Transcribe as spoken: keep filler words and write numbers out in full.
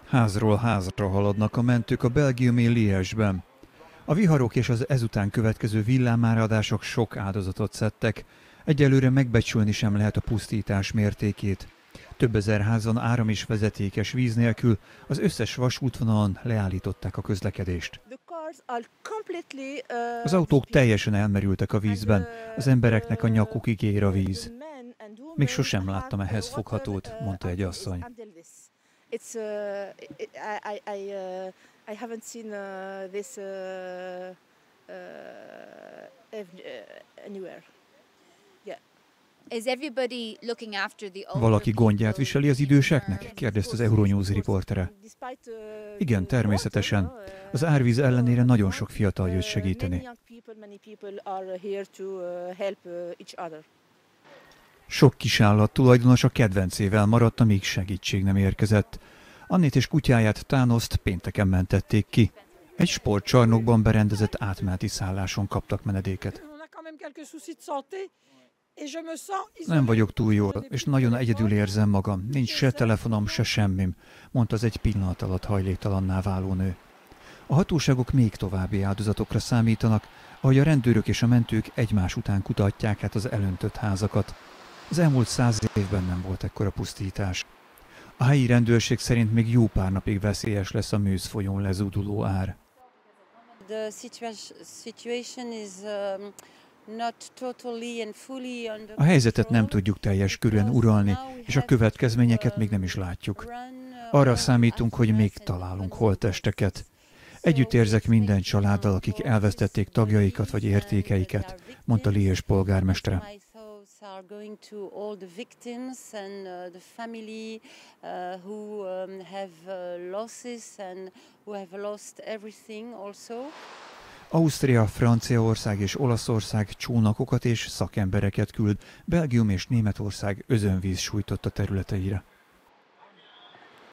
Házról házra haladnak a mentők a belgiumi Liège-ben. A viharok és az ezután következő villámáradások sok áldozatot szedtek. Egyelőre megbecsülni sem lehet a pusztítás mértékét. Több ezer házon áram és vezetékes víz nélkül, az összes vasútvonalon leállították a közlekedést. Az autók teljesen elmerültek a vízben, az embereknek a nyakukig ér a víz. Még sosem láttam ehhez foghatót, mondta egy asszony. It's uh, it, I, I, uh, I haven't seen uh, this uh, uh, anywhere. Yeah. Is everybody looking after the older Valaki gondját viseli az időseknek? Kérdezte az Euronews riportere. Igen, természetesen. Az árvíz ellenére nagyon sok fiatal jött segíteni. Sok kisállat tulajdonos a kedvencével maradt, amíg segítség nem érkezett. Annét és kutyáját Tánoszt pénteken mentették ki. Egy sportcsarnokban berendezett átmeneti szálláson kaptak menedéket. Nem vagyok túl jól, és nagyon egyedül érzem magam. Nincs se telefonom, se semmim, mondta az egy pillanat alatt hajléktalanná váló nő. A hatóságok még további áldozatokra számítanak, ahogy a rendőrök és a mentők egymás után kutatják át az elöntött házakat. Az elmúlt száz évben nem volt ekkora pusztítás. A helyi rendőrség szerint még jó pár napig veszélyes lesz a Meuse folyón lezúduló ár. A helyzetet nem tudjuk teljes körűen uralni, és a következményeket még nem is látjuk. Arra számítunk, hogy még találunk holttesteket. Együtt érzek minden családdal, akik elvesztették tagjaikat vagy értékeiket, mondta Liège polgármestere. Are going to all the victims and uh, the family uh, who um, have uh, losses and who have lost everything also. Ausztria, Franciaország és Olaszország csónakokat és szakembereket küld, Belgium és Németország özönvíz sújtotta területeire.